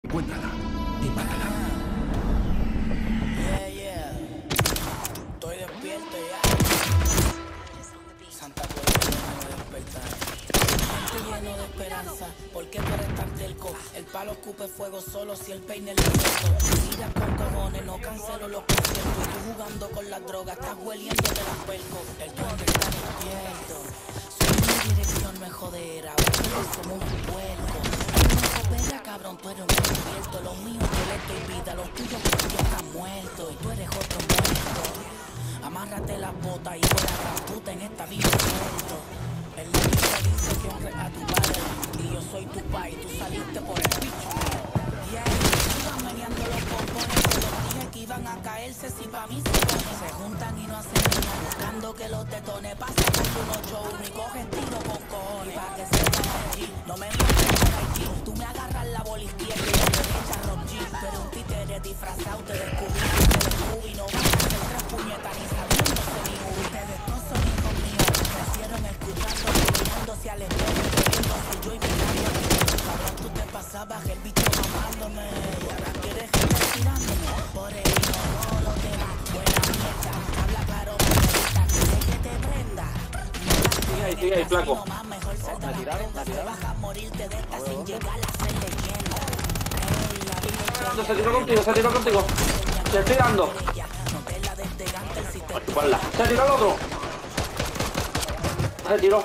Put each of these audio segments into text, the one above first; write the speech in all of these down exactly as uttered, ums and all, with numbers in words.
Encuéntrala y mátala. Yeah, yeah. Estoy despierto ya. Santa Claus me despertar. Estoy lleno de esperanza. ¿Por qué tú eres tan terco? El palo escupe fuego solo si el peine le suelto. Tiras con cojones, no cancelo los conciertos. Tú jugando con las drogas, estás hueliendo de las percos. El duende está despierto. Soy mi dirección, no es jodera. Ustedes somos un puerco. Opera, cabrón, tú eres un despierto. Los míos yo les doy vida, los tuyos que ya están muertos. Y tú eres otro muerto. Amárrate las botas y fuera gran puta en esta vida suelto. El niño te dice que honres a tu padre. Y yo soy tu pa' y tú saliste por el bicho. Yeah, iban meneando los pompones. Se los dije que iban a caerse si pa' mí se ponen. Se juntan y no hacen nada, buscando que los detones. Pasan por un ocho uno y cogen tiro con cojones. Y pa' que sepan allí, no me mates con allí. Tú me agarras la bola izquierda y yo te echas rock G. Tú eres un títere disfrazado, te descubrí, te descubrí. No vas a hacer tres puñetas ni sabiéndose ni uno. Ustedes todos son hijos míos, crecieron escuchando, mirándose al espejo, queriéndose yo y mi novio. Cabrón, tú te pasabas el bicho mamándome y ahora quieres estar tirándome. Por el no, lo que va, buena mierda. Habla claro, mamita, quieres que te prenda. Sigue ahí, sigue ahí, flaco. ¿La tiraron? ¿La tiraron? Vas a morirte de esta sin llegar a ser leyenda. Se tiró contigo, se tiró contigo. Te estoy dando. Chuparla. Se tiró el otro. Se tiró.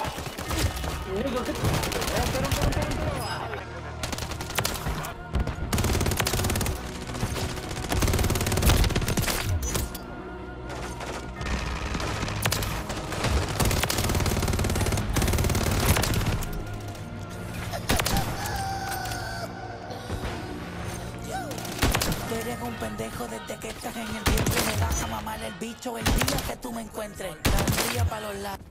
Tú eres un pendejo desde que estás en el vientre. Me vas a mamar el bicho el día que tú me encuentres. La día para los lados.